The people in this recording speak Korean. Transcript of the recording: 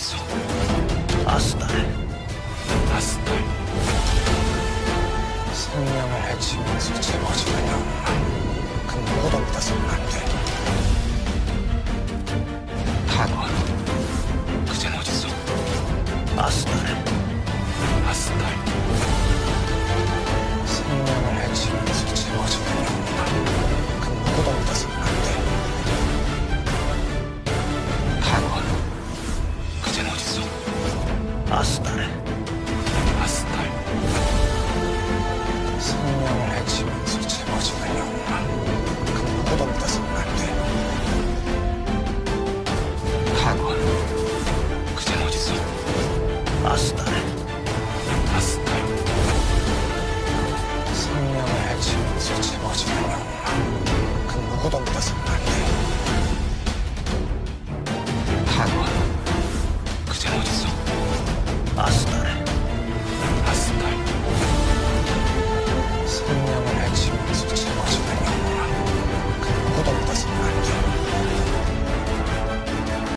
어딨어? 아스달. 아스달. 생명을 해치면서 채워지는 영웅만 그 누구도 믿어서는 안 돼. 파권. 그젠 어딨어? 아스달. 아스달. 생명을 해치면서 채워지는 영웅만 그 누구도 믿어서는 안 돼. 파권. 그젠 어딨어? 아스달. 아스달. 생명을 해치면서 채워지는 영웅만 그 누구도 믿어서는 안 돼. 파권. 그젠 어딨어? 아스달. 아스달. 생명을 해치면서 채워지는 영웅만 그 누구도 믿어서는 안 돼. 파권. 그젠 어딨어? 아스달. 아스달.